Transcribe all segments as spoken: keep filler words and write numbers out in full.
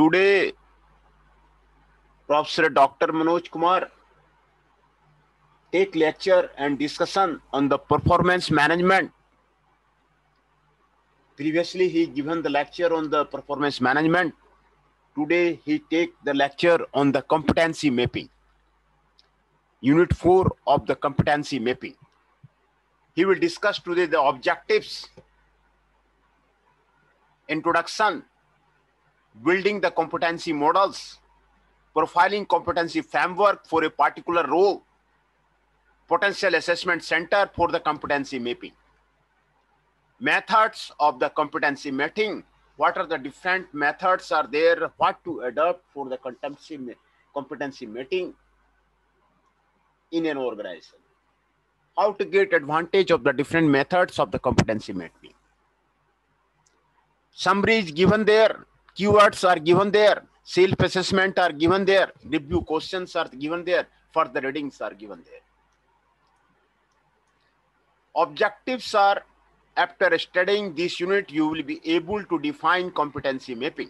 Today, Professor Doctor Manoj Kumar take lecture and discussion on the performance management. Previously, he given the lecture on the performance management. Today, he take the lecture on the competency mapping. Unit four of the competency mapping. He will discuss today the objectives, introduction, building the competency models, profiling competency framework for a particular role, potential assessment center for the competency mapping, methods of the competency mapping, what are the different methods are there, what to adopt for the competency, competency mapping in an organization, how to get advantage of the different methods of the competency mapping. Summary is given there, keywords are given there, self-assessment are given there, review questions are given there, further readings are given there. Objectives are, after studying this unit, you will be able to define competency mapping.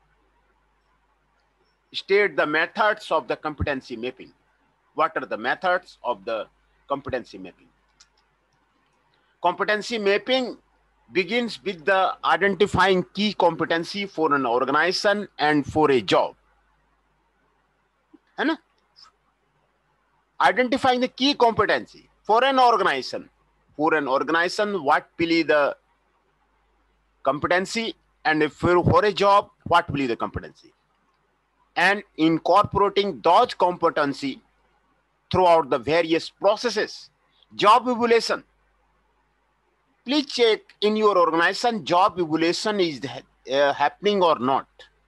State the methods of the competency mapping. What are the methods of the competency mapping? Competency mapping begins with the identifying key competency for an organization and for a job. है ना? Identifying the key competency for an organization. For an organization, what will be the competency, and if for, for a job, what will be the competency? And incorporating those competency throughout the various processes. Job evaluation. Please check in your organization, job evaluation is uh, happening or not.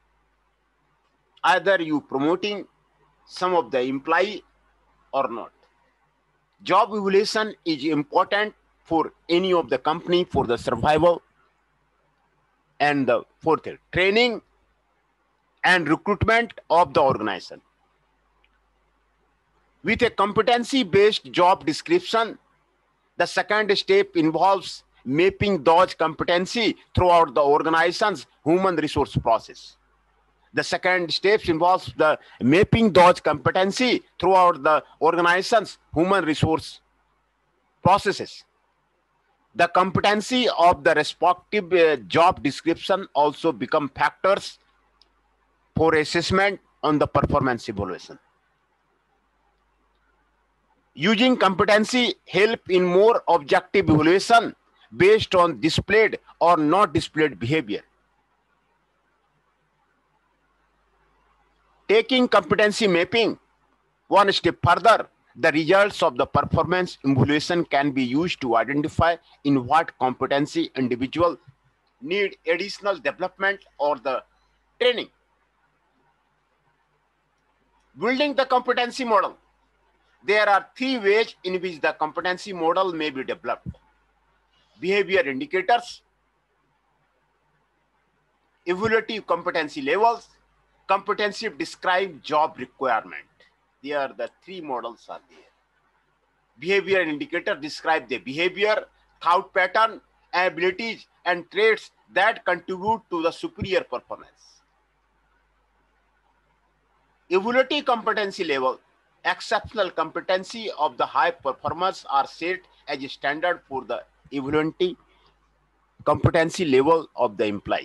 Either you promoting some of the employee or not. Job evaluation is important for any of the company for the survival. And the fourth, training and recruitment of the organization. With a competency-based job description, the second step involves mapping those competency throughout the organization's human resource process. The second step involves the mapping those competency throughout the organization's human resource processes. The competency of the respective uh, job description also become factors for assessment on the performance evaluation. Using competency help in more objective evaluation based on displayed or not displayed behavior. Taking competency mapping one step further, the results of the performance evaluation can be used to identify in what competency individual need additional development or the training. Building the competency model. There are three ways in which the competency model may be developed. Behavior indicators, evaluative competency levels, competency described job requirement. They are the three models are there. Behavior indicator describe the behavior, thought pattern, abilities, and traits that contribute to the superior performance. Evaluative competency level, exceptional competency of the high performers are set as a standard for the evaluative competency level of the employee.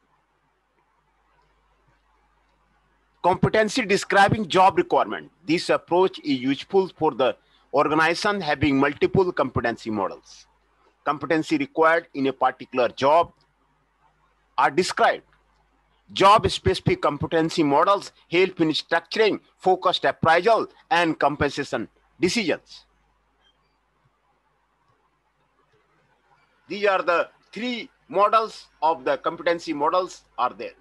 Competency describing job requirement. This approach is useful for the organization having multiple competency models. Competency required in a particular job are described. Job-specific competency models help in structuring focused appraisal and compensation decisions. These are the three models of the competency models are there.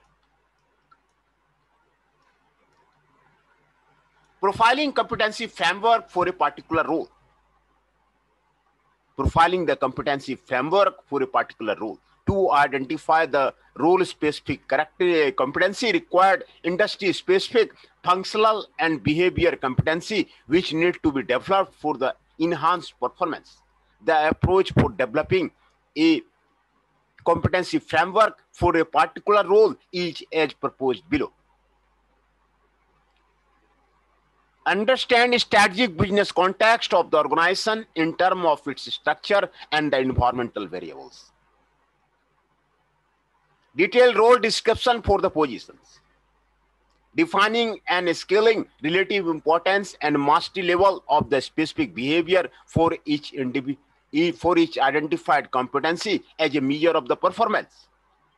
Profiling competency framework for a particular role. Profiling the competency framework for a particular role. To identify the role-specific character competency required, industry-specific, functional, and behavior competency which need to be developed for the enhanced performance. The approach for developing a competency framework for a particular role is as proposed below. Understand strategic business context of the organization in terms of its structure and the environmental variables. Detailed role description for the positions. Defining and scaling relative importance and mastery level of the specific behavior for each individual, for each identified competency as a measure of the performance.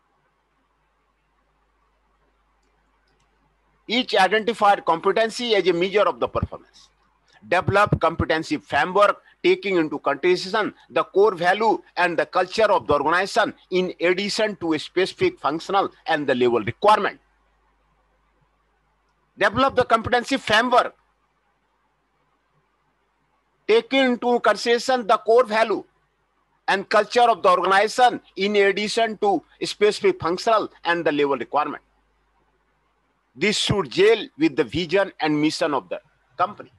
Each identified competency as a measure of the performance. Develop competency framework taking into consideration the core value and the culture of the organization in addition to a specific functional and the level requirement. Develop the competency framework taking into consideration the core value and culture of the organization in addition to specific functional and the level requirement. This should gel with the vision and mission of the company.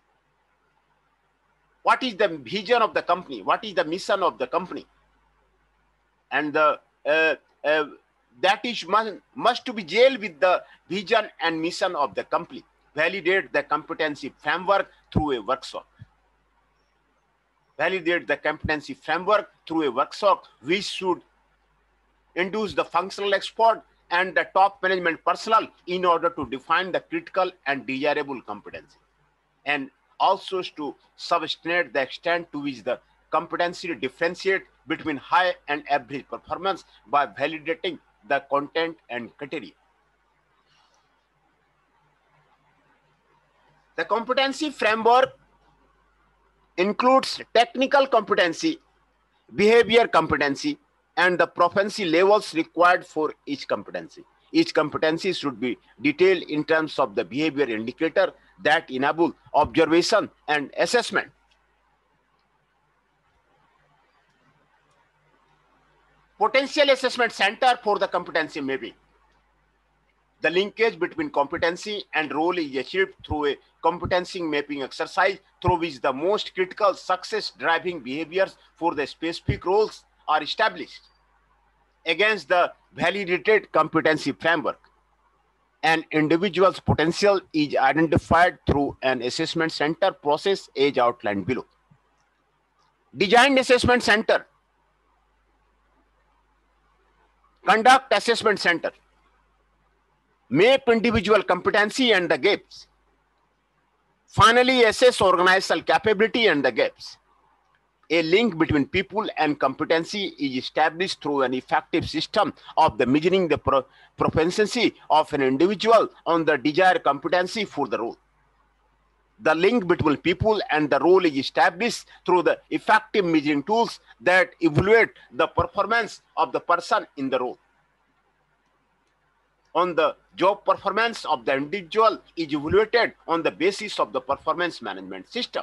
What is the vision of the company? What is the mission of the company? And the uh, uh, that is must, must to be gel with the vision and mission of the company. Validate the competency framework through a workshop. Validate the competency framework through a workshop which should induce the functional expert and the top management personnel in order to define the critical and desirable competency, and also to substantiate the extent to which the competency differentiate between high and average performance by validating the content and criteria. The competency framework includes technical competency, behavior competency, and the proficiency levels required for each competency. Each competency should be detailed in terms of the behavior indicator that enable observation and assessment. Potential assessment center for the competency mapping. The linkage between competency and role is achieved through a competency mapping exercise through which the most critical success driving behaviors for the specific roles are established against the validated competency framework. An individual's potential is identified through an assessment center process as outlined below. Design assessment center. Conduct assessment center. Map individual competency and the gaps. Finally, assess organizational capability and the gaps. A link between people and competency is established through an effective system of the measuring the pro proficiency of an individual on the desired competency for the role. The link between people and the role is established through the effective measuring tools that evaluate the performance of the person in the role. On the job performance of the individual is evaluated on the basis of the performance management system.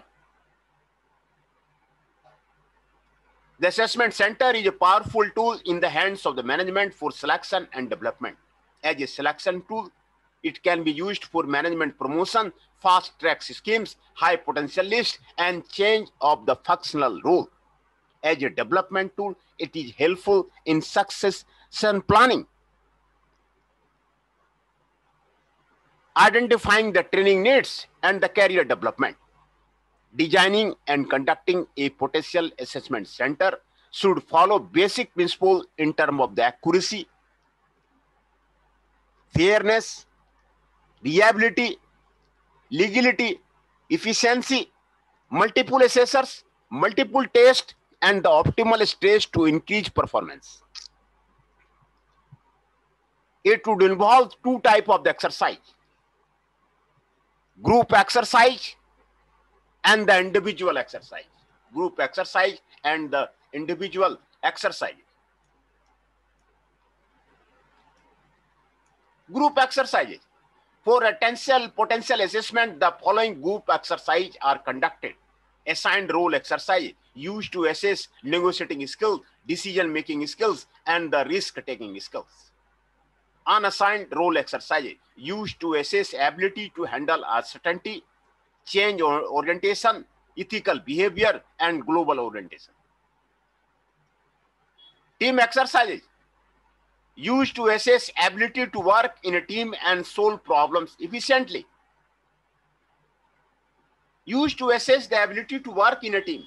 The assessment center is a powerful tool in the hands of the management for selection and development. As a selection tool, it can be used for management promotion, fast track schemes, high potential list, and change of the functional role. As a development tool, it is helpful in succession planning, identifying the training needs and the career development. Designing and conducting a potential assessment center should follow basic principles in terms of the accuracy, fairness, reliability, legality, efficiency, multiple assessors, multiple tests, and the optimal stage to increase performance. It would involve two types of the exercise: group exercise and the individual exercise. Group exercise and the individual exercise. Group exercises. For a potential, potential assessment, the following group exercises are conducted. Assigned role exercise used to assess negotiating skills, decision-making skills, and the risk-taking skills. Unassigned role exercises used to assess ability to handle uncertainty, change orientation, ethical behavior, and global orientation. Team exercises used to assess ability to work in a team and solve problems efficiently. Used to assess the ability to work in a team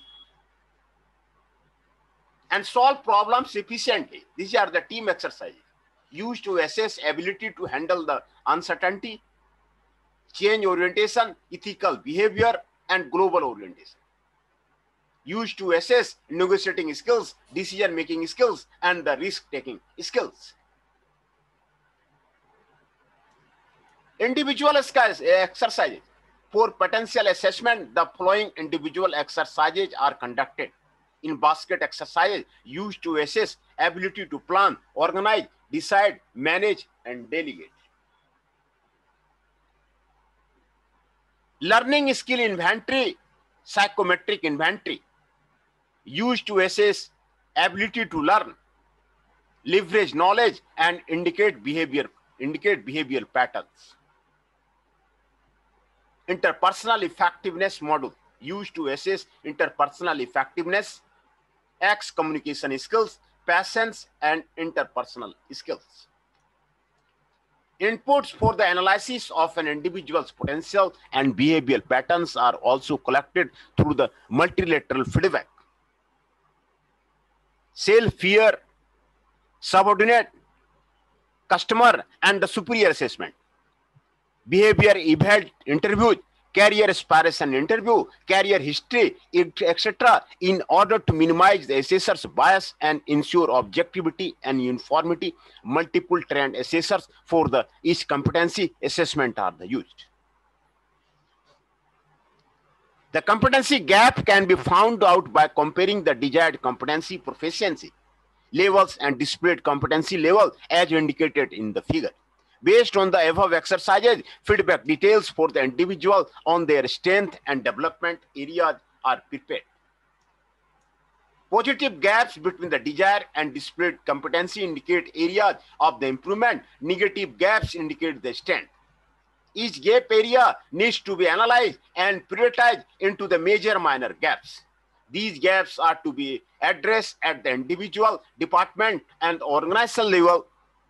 and solve problems efficiently. These are the team exercises used to assess ability to handle the uncertainty, change orientation, ethical behavior, and global orientation. Used to assess negotiating skills, decision-making skills, and the risk-taking skills. Individual exercises. For potential assessment, the following individual exercises are conducted. In basket exercises, used to assess ability to plan, organize, decide, manage, and delegate. Learning skill inventory, psychometric inventory, used to assess ability to learn, leverage knowledge, and indicate behavior, indicate behavioral patterns. Interpersonal effectiveness module, used to assess interpersonal effectiveness, X communication skills, patience, and interpersonal skills. Inputs for the analysis of an individual's potential and behavioral patterns are also collected through the multilateral feedback. Self, fear, subordinate, customer, and the superior assessment. Behavior eval interview, career aspiration interview, career history, et cetera, in order to minimize the assessor's bias and ensure objectivity and uniformity. Multiple trained assessors for the each competency assessment are the used. The competency gap can be found out by comparing the desired competency proficiency levels and displayed competency level as indicated in the figure. Based on the above exercises, feedback details for the individual on their strength and development areas are prepared. Positive gaps between the desired and displayed competency indicate areas of the improvement. Negative gaps indicate the strength. Each gap area needs to be analyzed and prioritized into the major minor gaps. These gaps are to be addressed at the individual, department, and organizational level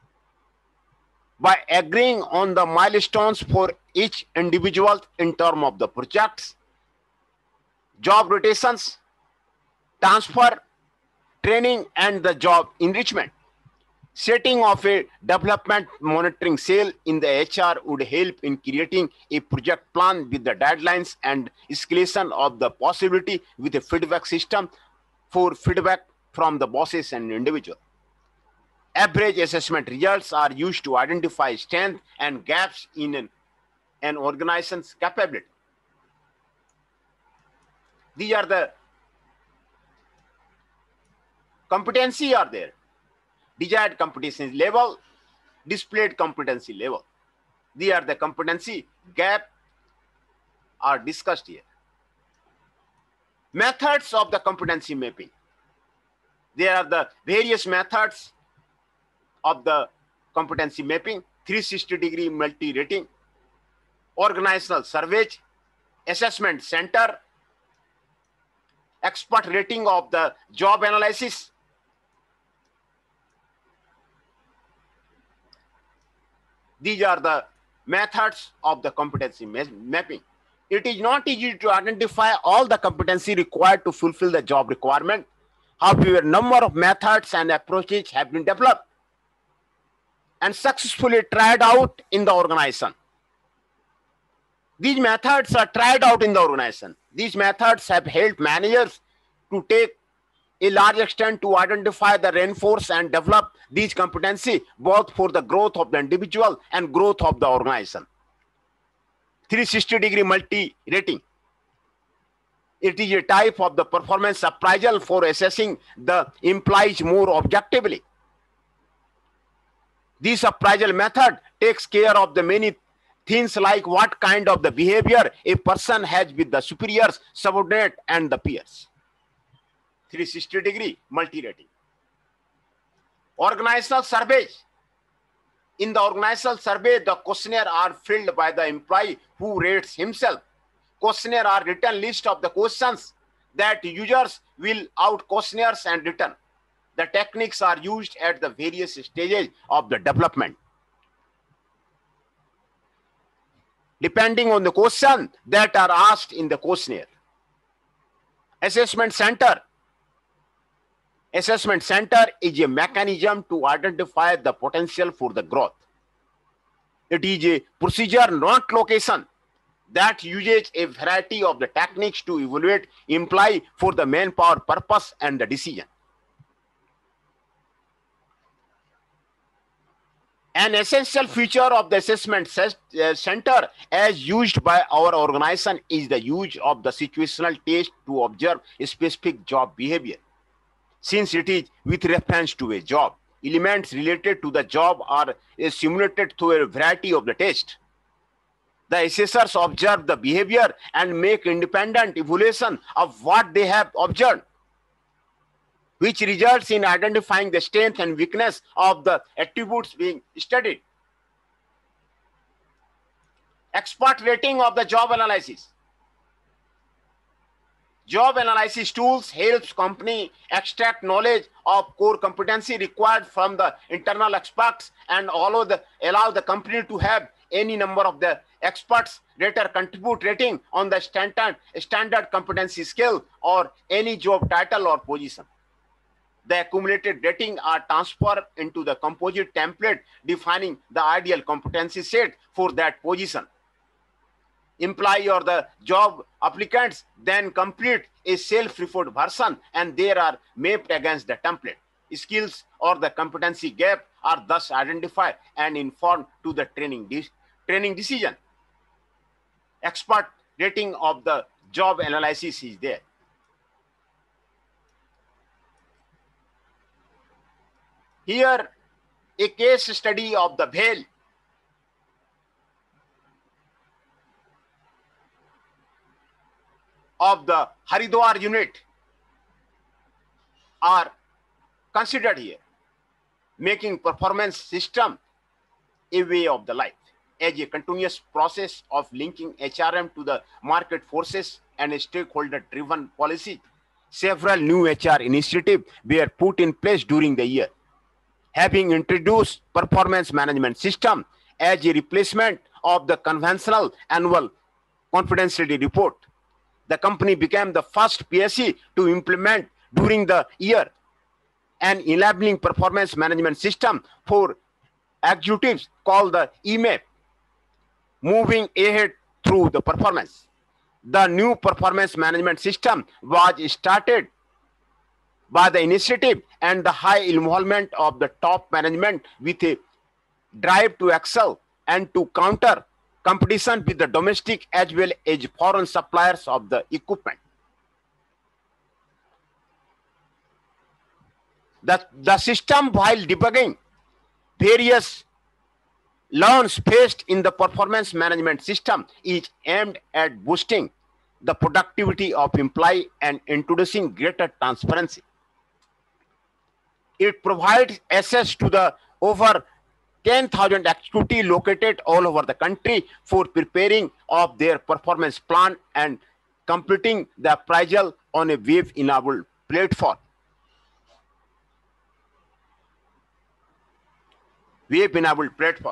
by agreeing on the milestones for each individual in terms of the projects, job rotations, transfer, training, and the job enrichment. Setting of a development monitoring cell in the H R would help in creating a project plan with the deadlines and escalation of the possibility with a feedback system for feedback from the bosses and individual. Average assessment results are used to identify strengths and gaps in an, an organization's capability. These are the competency are there. Desired competency level, displayed competency level. These are the competency gap are discussed here. Methods of the competency mapping. There are the various methods of the competency mapping: three sixty degree multi-rating, organizational surveys, assessment center, expert rating of the job analysis, these are the methods of the competency mapping. It is not easy to identify all the competency required to fulfill the job requirement. However, a number of methods and approaches have been developed and successfully tried out in the organization. These methods are tried out in the organization. These methods have helped managers to take a large extent to identify, the reinforce, and develop these competency both for the growth of the individual and growth of the organization. three sixty degree multi-rating. It is a type of the performance appraisal for assessing the employees more objectively. This appraisal method takes care of the many things like what kind of the behavior a person has with the superiors, subordinate, and the peers. three sixty degree multi-rating. Organizational surveys. In the organizational survey, the questionnaire are filled by the employee who rates himself. Questionnaire are written list of the questions that users will out questionnaires and return. The techniques are used at the various stages of the development. Depending on the question that are asked in the questionnaire. Assessment center. Assessment center is a mechanism to identify the potential for the growth. It is a procedure, not location, that uses a variety of the techniques to evaluate employee for the manpower purpose and the decision. An essential feature of the assessment center as used by our organization is the use of the situational test to observe a specific job behavior. Since it is with reference to a job, elements related to the job are simulated through a variety of the tests. The assessors observe the behavior and make independent evaluation of what they have observed, which results in identifying the strength and weakness of the attributes being studied. Expert rating of the job analysis. Job analysis tools helps company extract knowledge of core competency required from the internal experts and allow the, allow the company to have any number of the experts later contribute rating on the standard, standard competency scale or any job title or position. The accumulated rating are transferred into the composite template defining the ideal competency set for that position. Employee or the job applicants then complete a self-reported version and they are mapped against the template. Skills or the competency gap are thus identified and informed to the training, de training decision. Expert rating of the job analysis is there. Here, a case study of the Bhel. Of the Haridwar unit are considered here, making performance system a way of the life as a continuous process of linking H R M to the market forces and a stakeholder-driven policy. Several new H R initiatives were put in place during the year, having introduced performance management system as a replacement of the conventional annual confidentiality report. The company became the first P S E to implement during the year an enabling performance management system for executives called the E M A P, moving ahead through the performance. The new performance management system was started by the initiative and the high involvement of the top management with a drive to excel and to counter competition with the domestic as well as foreign suppliers of the equipment. The, the system, while debugging various learns faced in the performance management system, is aimed at boosting the productivity of employee and introducing greater transparency. It provides access to the over ten thousand executives located all over the country for preparing of their performance plan and completing the appraisal on a web-enabled platform. Web-enabled platform.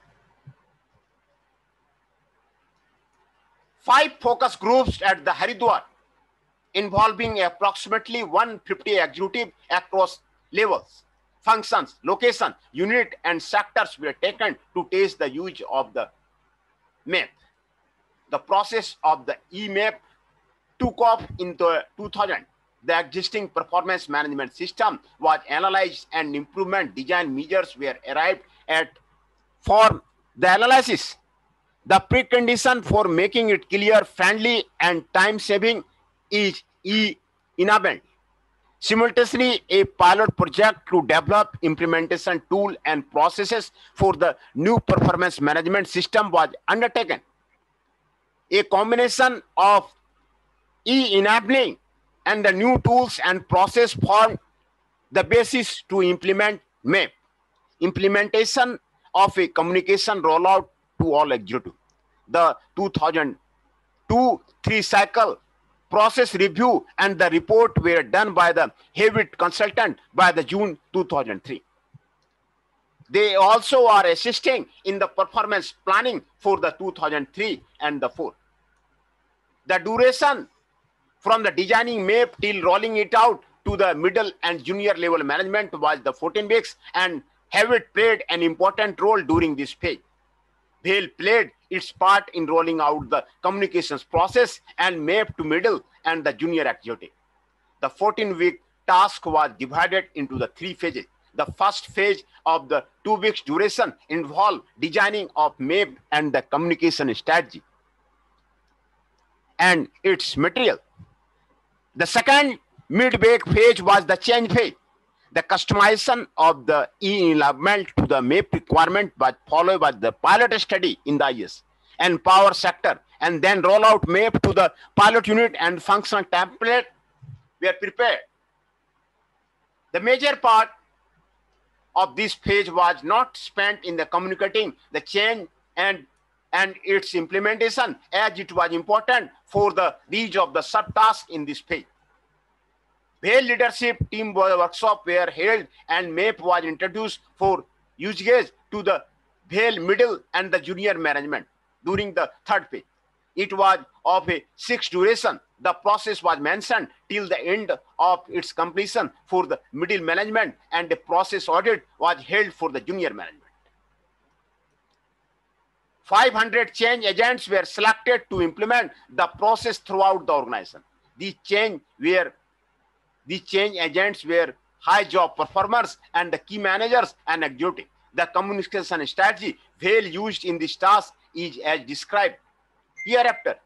Five focus groups at the Haridwar involving approximately one hundred fifty executives across levels, functions, location, unit, and sectors were taken to test the use of the M A P. The process of the E M A P took off in the two thousand. The existing performance management system was analyzed and improvement design measures were arrived at for the analysis. The precondition for making it clear, friendly, and time-saving is E-enablement. Simultaneously, a pilot project to develop implementation tool and processes for the new performance management system was undertaken. A combination of E-enabling and the new tools and process formed the basis to implement M A P. Implementation of a communication rollout to all executives. The two thousand two three cycle process review and the report were done by the Hewitt consultant by the June two thousand three. They also are assisting in the performance planning for the two thousand three and the four. The duration from the designing M A P till rolling it out to the middle and junior level management was the fourteen weeks, and Hewitt played an important role during this phase. Vail played its part in rolling out the communications process and M A P to middle and the junior executive. The fourteen week task was divided into the three phases. The first phase of the two weeks duration involved designing of M A P and the communication strategy and its material. The second mid-week phase was the change phase. The customization of the e-enablement to the M A P requirement was followed by the pilot study in the I S and power sector, and then roll out M A P to the pilot unit and functional template were prepared. The major part of this phase was not spent in the communicating the change and and its implementation, as it was important for the reach of the subtask in this phase. Vail leadership team workshop were held and M A P was introduced for usage to the Vail middle and the junior management during the third phase. It was of a six duration. The process was mentioned till the end of its completion for the middle management, and the process audit was held for the junior management. five hundred change agents were selected to implement the process throughout the organization. These change were these change agents were high job performers and the key managers and executive. The communication strategy Vail used in this task is as described hereafter.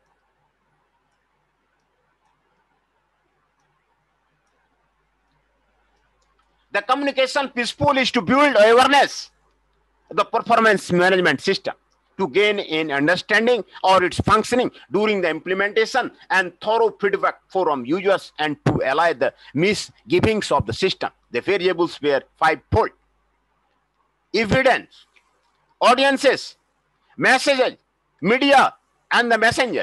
The communication principle is to build awareness of the performance management system, to gain an understanding of its functioning during the implementation and thorough feedback from users, and to allay the misgivings of the system. The variables were fivefold: evidence, audiences, messages, media, and the messenger.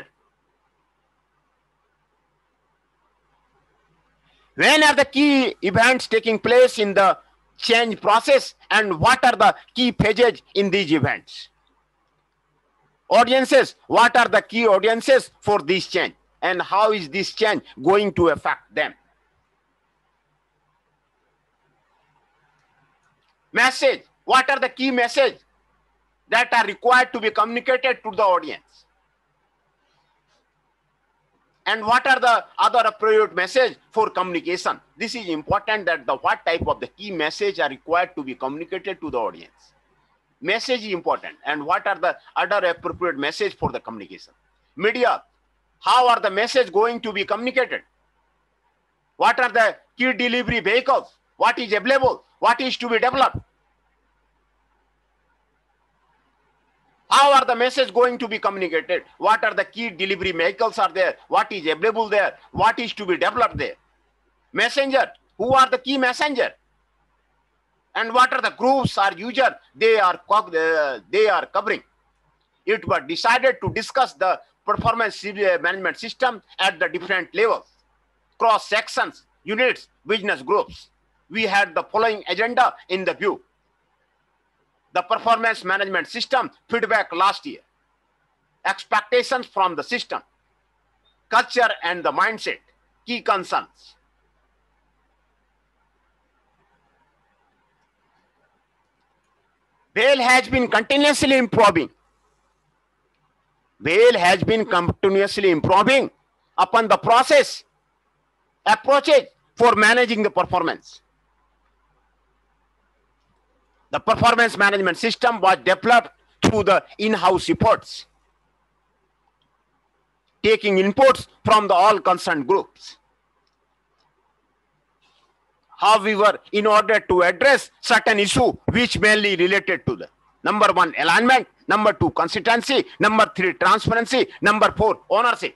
When are the key events taking place in the change process, and what are the key phases in these events? Audiences, what are the key audiences for this change, and how is this change going to affect them? Message, what are the key messages that are required to be communicated to the audience? And what are the other appropriate message for communication? This is important, that the what type of the key message are required to be communicated to the audience. Message is important, and what are the other appropriate message for the communication? Media, how are the message going to be communicated? What are the key delivery vehicles? What is available? What is to be developed? How are the message going to be communicated? What are the key delivery vehicles are there? What is available there? What is to be developed there? Messenger, who are the key messenger? And what are the groups or user they are, uh, they are covering? It was decided to discuss the performance management system at the different levels, cross sections, units, business groups. We had the following agenda in the view: the performance management system feedback last year, expectations from the system, culture and the mindset, key concerns. Vail has been continuously improving. Vail has been continuously improving upon the process, approaches for managing the performance. The performance management system was developed through the in-house efforts, taking inputs from the all concerned groups. However, in order to address certain issues which mainly related to the number one, alignment; number two, consistency; number three, transparency; number four, ownership.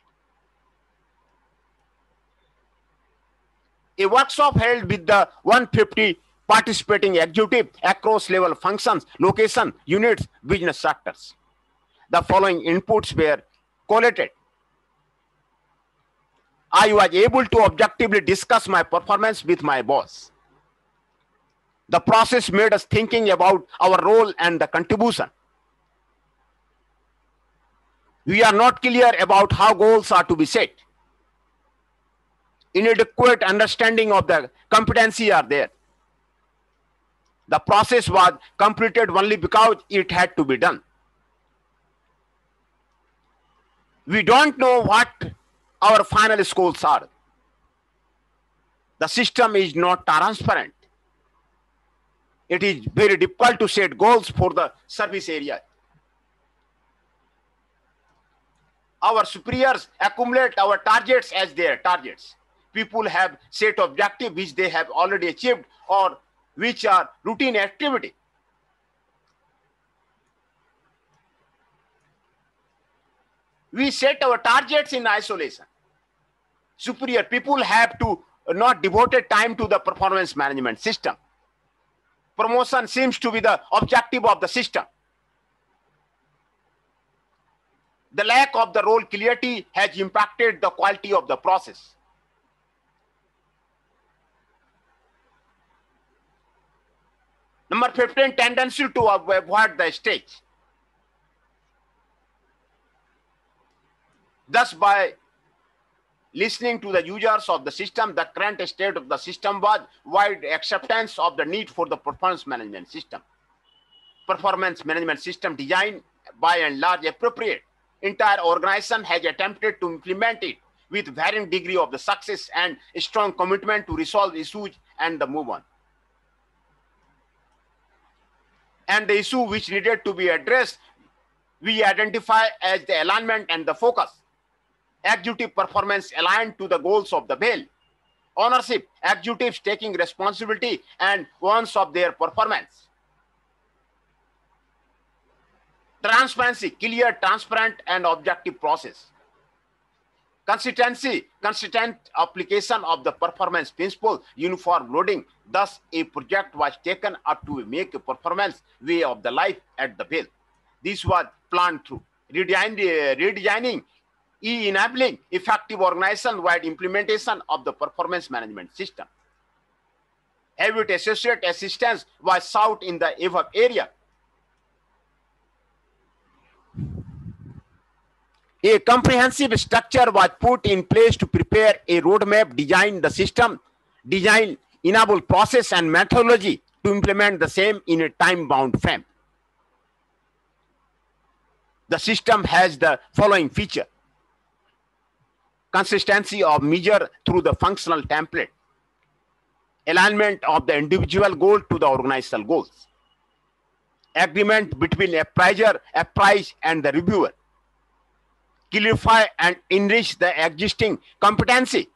A workshop held with the one hundred fifty participating executive across level functions, location, units, business sectors. The following inputs were collated. I was able to objectively discuss my performance with my boss. The process made us thinking about our role and the contribution. We are not clear about how goals are to be set. Inadequate understanding of the competency are there. The process was completed only because it had to be done. We don't know what our final scores are. The system is not transparent. It is very difficult to set goals for the service area. Our superiors accumulate our targets as their targets. People have set objectives which they have already achieved or which are routine activity. We set our targets in isolation. Superior people have to not devoted time to the performance management system. Promotion seems to be the objective of the system. The lack of the role clarity has impacted the quality of the process. Number fifteen, tendency to avoid the stage. Thus, by listening to the users of the system, the current state of the system was wide acceptance of the need for the performance management system. Performance management system design by and large appropriate. Entire organization has attempted to implement it with varying degree of the success and a strong commitment to resolve issues and the move on. And the issue which needed to be addressed, we identify as the alignment and the focus. Executive performance aligned to the goals of the B E L. Ownership, executives taking responsibility and ones of their performance. Transparency, clear, transparent, and objective process. Consistency, consistent application of the performance principle, uniform loading. Thus, a project was taken up to make a performance way of the life at the B E L. This was planned through redesign, redesigning, e-enabling effective organization-wide implementation of the performance management system. Avid associate assistance was sought in the above area. A comprehensive structure was put in place to prepare a roadmap, design the system, design enable process and methodology to implement the same in a time-bound frame. The system has the following feature. Consistency of measure through the functional template. Alignment of the individual goal to the organizational goals. Agreement between appraiser, appraise, and the reviewer. Clarify and enrich the existing competency.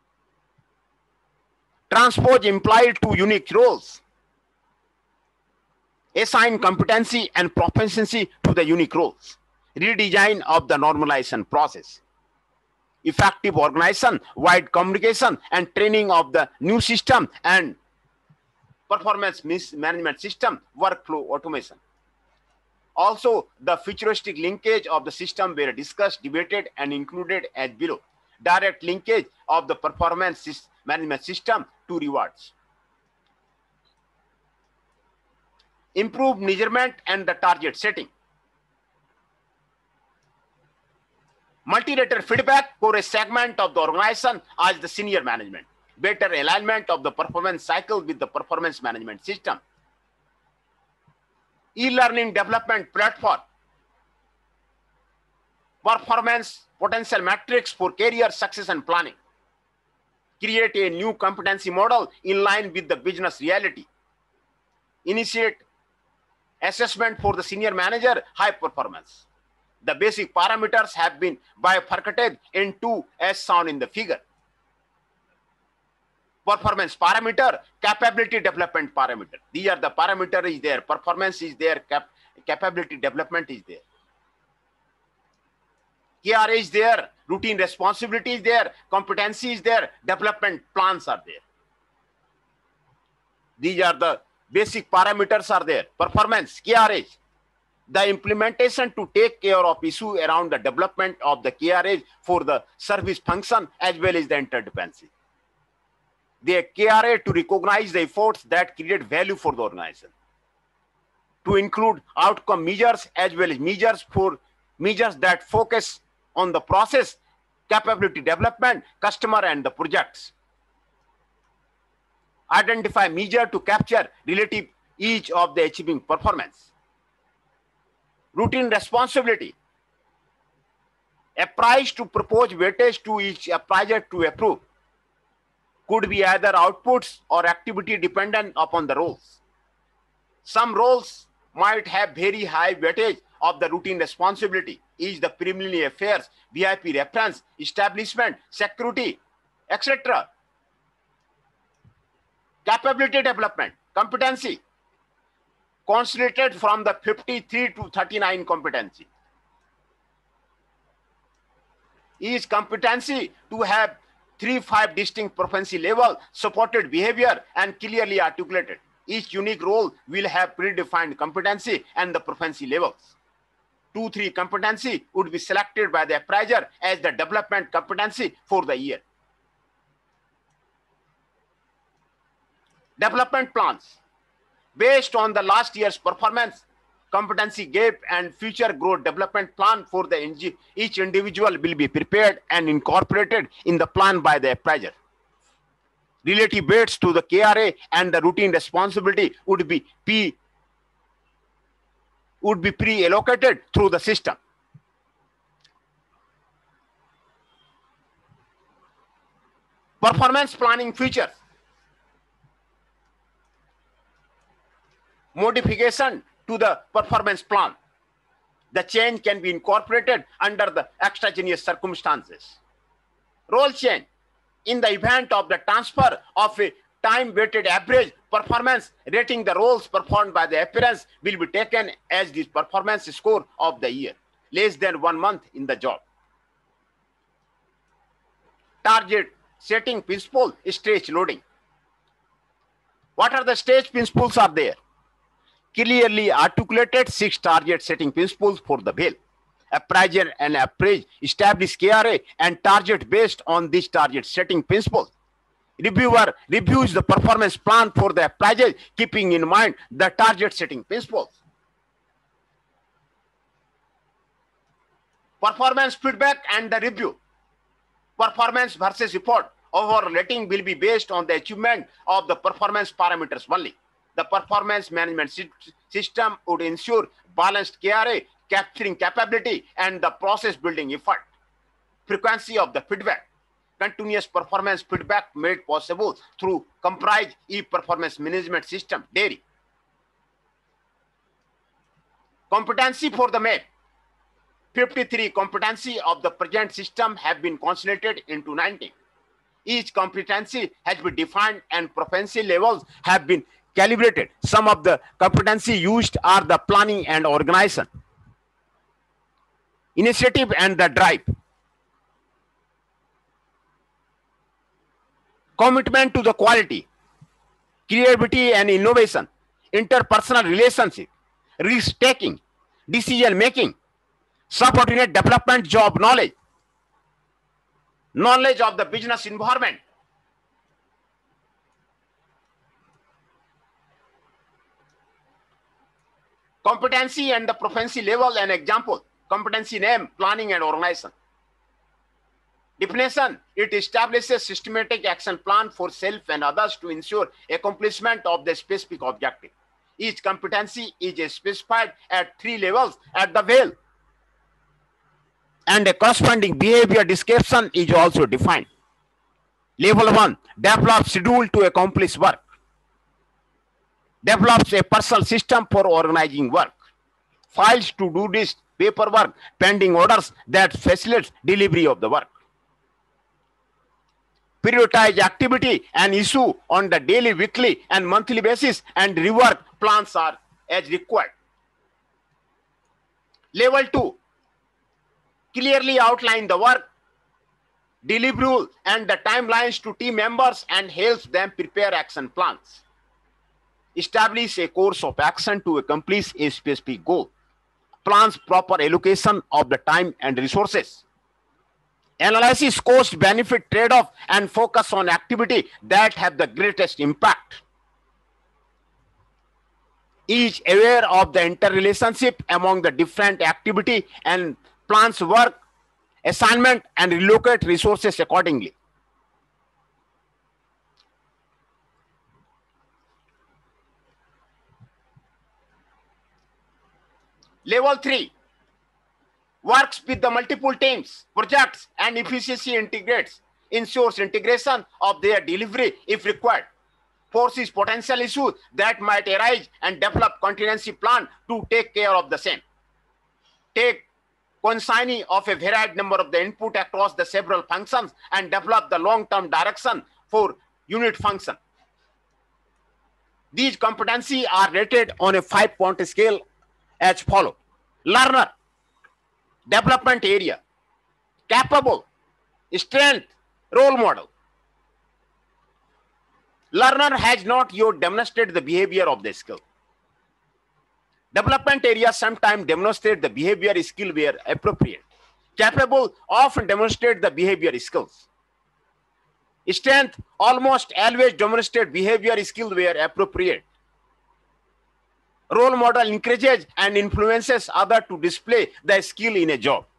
Transpose implied to unique roles. Assign competency and proficiency to the unique roles. Redesign of the normalization process. Effective organization, wide communication and training of the new system and performance management system, workflow automation. Also, the futuristic linkage of the system were discussed, debated, and included as below. Direct linkage of the performance management system to rewards. Improved measurement and the target setting. Multi-rater feedback for a segment of the organization as the senior management. Better alignment of the performance cycle with the performance management system. E-learning development platform. Performance potential metrics for career success and planning. Create a new competency model in line with the business reality. Initiate assessment for the senior manager high performance. The basic parameters have been bifurcated into as shown in the figure. Performance parameter, capability development parameter. These are the parameter is there, performance is there, cap capability development is there. K R A is there, routine responsibility is there, competency is there, development plans are there. These are the basic parameters are there. Performance, K R A. The implementation to take care of issue around the development of the K R As for the service function as well as the interdependency. The K R A to recognize the efforts that create value for the organization, to include outcome measures as well as measures for measures that focus on the process, capability development, customer and the projects. Identify measure to capture relative each of the achieving performance. Routine responsibility. Appraise to propose weightage to each appraiser to approve. Could be either outputs or activity dependent upon the roles. Some roles might have very high weightage of the routine responsibility, is the preliminary affairs, V I P reference, establishment, security, et cetera. Capability development, competency, concentrated from the fifty-three to thirty-nine competency. Is competency to have three, five distinct proficiency level, supported behavior, and clearly articulated. Each unique role will have predefined competency and the proficiency levels. Two, three competency would be selected by the appraiser as the development competency for the year. Development plans. Based on the last year's performance, competency gap and future growth development plan for the each individual will be prepared and incorporated in the plan by the appraiser. Relative weights to the K R A and the routine responsibility would be P would be pre-allocated through the system. Performance planning features. Modification to the performance plan. The change can be incorporated under the extraneous circumstances. Role change. In the event of the transfer of a time-weighted average performance rating, the roles performed by the appearance will be taken as the performance score of the year, less than one month in the job. Target setting principle, stage loading. What are the stage principles are there? Clearly articulated six target setting principles for the bill. Appraiser and appraise establish K R A and target based on these target setting principles. Reviewer reviews the performance plan for the appraiser, keeping in mind the target setting principles. Performance feedback and the review. Performance versus effort. Overall rating will be based on the achievement of the performance parameters only. The performance management system would ensure balanced K R A, capturing capability and the process building effort. Frequency of the feedback. Continuous performance feedback made possible through Comprise e-performance management system, DAIRY. Competency for the M A P. fifty-three competency of the present system have been consolidated into nineteen. Each competency has been defined and proficiency levels have been calibrated. Some of the competency used are the planning and organization, initiative and the drive, commitment to the quality, creativity and innovation, interpersonal relationship, risk taking, decision making, subordinate development, job knowledge, knowledge of the business environment, competency and the proficiency level. An example, competency name, planning and organization. Definition, it establishes systematic action plan for self and others to ensure accomplishment of the specific objective. Each competency is specified at three levels at the well, and a corresponding behavior description is also defined. Level one, develop schedule to accomplish work. Develops a personal system for organizing work. Files to-do list, paperwork, pending orders that facilitates delivery of the work. Prioritize activity and issue on the daily, weekly, and monthly basis, and rework plans are as required. Level two, clearly outline the work, deliverable, and the timelines to team members and helps them prepare action plans. Establish a course of action to accomplish a specific goal. plans proper allocation of the time and resources. Analysis cost benefit trade-off and focus on activity that have the greatest impact. Is aware of the interrelationship among the different activity and plans work assignment and relocate resources accordingly. Level three works with the multiple teams, projects, and efficiency integrates, ensures integration of their delivery if required, foresees potential issues that might arise and develop contingency plan to take care of the same. Take consignee of a varied number of the input across the several functions and develop the long-term direction for unit function. These competencies are rated on a five-point scale as follows. Learner, development area, capable, strength, role model. Learner has not yet demonstrated the behavior of the skill. Development area sometimes demonstrate the behavior skill where appropriate. Capable often demonstrate the behavior skills. Strength almost always demonstrate behavior skill where appropriate. Role model encourages and influences others to display the skill in a job.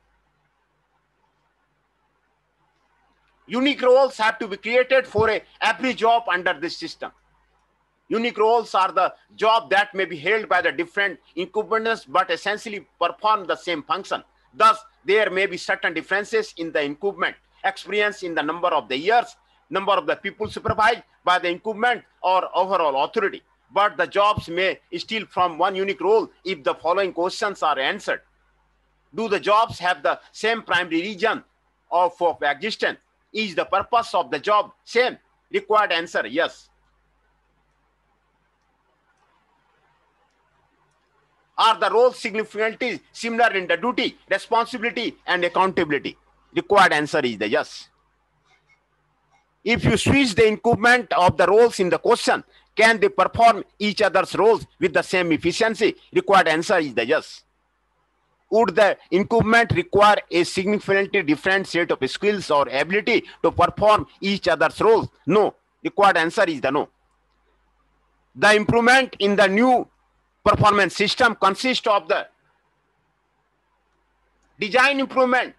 Unique roles have to be created for a, every job under this system. Unique roles are the job that may be held by the different incumbents but essentially perform the same function. Thus, there may be certain differences in the incumbent, experience in the number of the years, number of the people supervised by the incumbent or overall authority. But the jobs may steal from one unique role if the following questions are answered. Do the jobs have the same primary region of, of existence? Is the purpose of the job same? Required answer, yes. Are the roles significantly similar in the duty, responsibility, and accountability? Required answer is the yes. If you switch the incumbent of the roles in the question, can they perform each other's roles with the same efficiency? Required answer is the yes. Would the incumbent require a significantly different set of skills or ability to perform each other's roles? No. Required answer is the no. The improvement in the new performance system consists of the design improvement,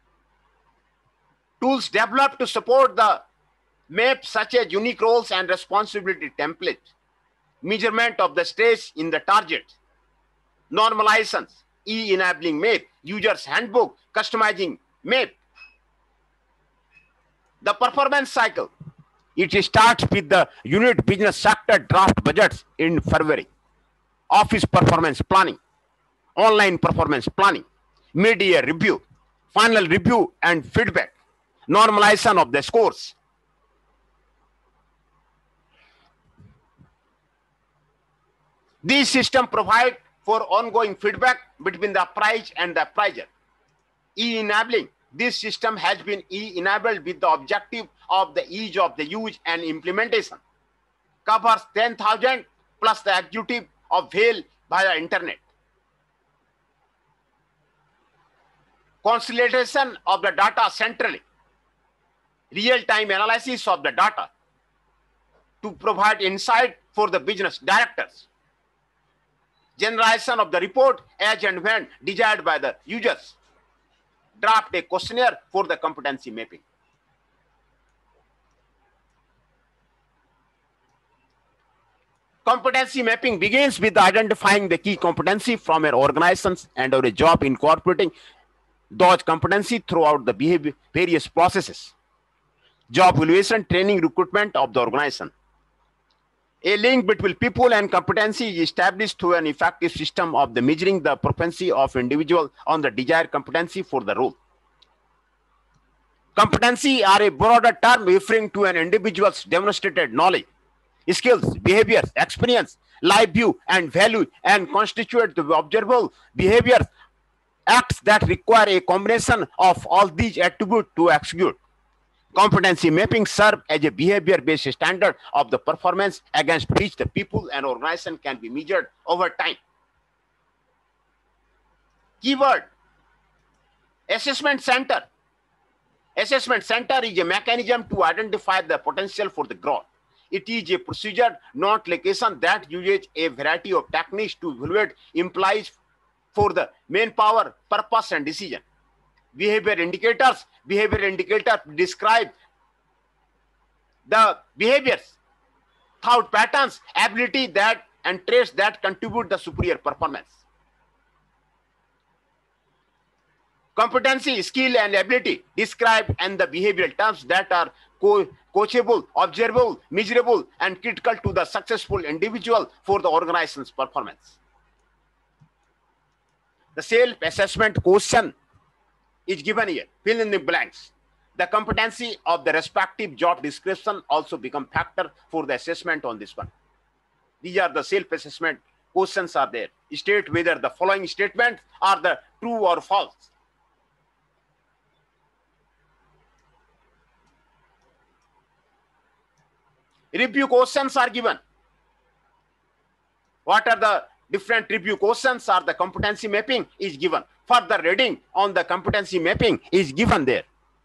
tools developed to support the map such as unique roles and responsibility template, measurement of the stress in the target, normalizations, e-enabling map, user's handbook, customizing map. The performance cycle, it starts with the unit business sector draft budgets in February, office performance planning, online performance planning, mid-year review, final review and feedback, normalization of the scores. These systems provide for ongoing feedback between the appraised and the appraiser. E-enabling. This system has been e-enabled with the objective of the ease of the use and implementation. Covers ten thousand plus the executive of Vail via internet. Consolidation of the data centrally. Real-time analysis of the data to provide insight for the business directors. Generation of the report as and when desired by the users. Draft a questionnaire for the competency mapping. Competency mapping begins with identifying the key competency from an organization and or a job, incorporating those competency throughout the behavior, various processes. Job evaluation, training, recruitment of the organization. A link between people and competency is established through an effective system of the measuring the propensity of individual on the desired competency for the role. Competency are a broader term referring to an individual's demonstrated knowledge, skills, behaviors, experience, life view, and value, and constitute the observable behaviors, acts that require a combination of all these attributes to execute. Competency mapping serves as a behavior-based standard of the performance against which the people and organization can be measured over time. Keyword: assessment center. Assessment center is a mechanism to identify the potential for the growth. It is a procedure, not location, that uses a variety of techniques to evaluate employees for the manpower, purpose, and decision. Behavior indicators. Behavior indicators describe the behaviors, thought patterns, ability that and traits that contribute the superior performance. Competency, skill, and ability described in the behavioral terms that are co coachable, observable, measurable, and critical to the successful individual for the organization's performance. The self-assessment question is given here. Fill in the blanks. The competency of the respective job description also become factor for the assessment on this one. These are the self-assessment questions are there. State whether the following statements are the true or false. Review questions are given. What are the different review questions? Are the competency mapping is given. Further reading on the competency mapping is given there.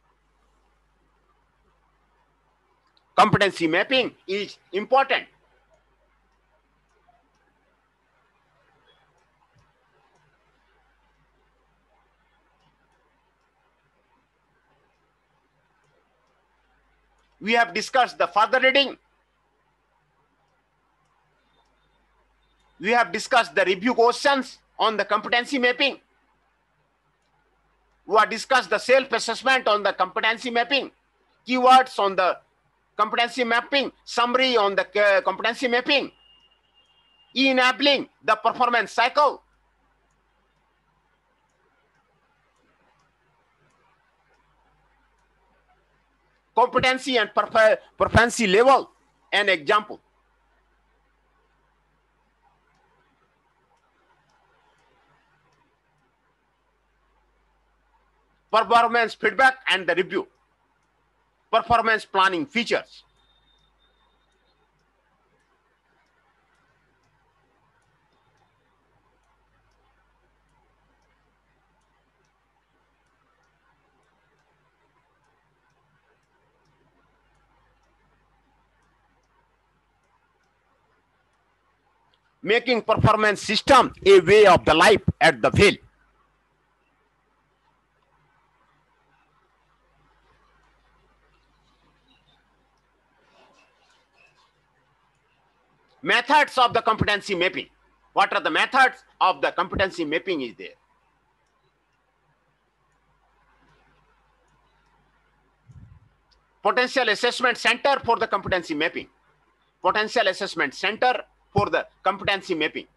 Competency mapping is important. We have discussed the further reading. We have discussed the review questions on the competency mapping. We have discussed the self-assessment on the competency mapping, keywords on the competency mapping, summary on the uh, competency mapping, enabling the performance cycle, competency and proficiency level, an example. Performance feedback and the review. Performance planning features. Making performance system a way of the life at the field. Methods of the competency mapping. What are the methods of the competency mapping is there? Potential assessment center for the competency mapping. Potential assessment center for the competency mapping.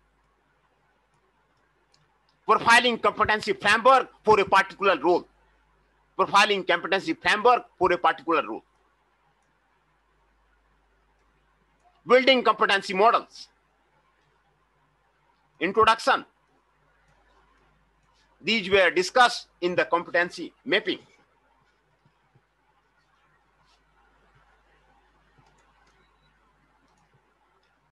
Profiling competency framework for a particular role. Profiling competency framework for a particular role. Building competency models. Introduction. These were discussed in the competency mapping.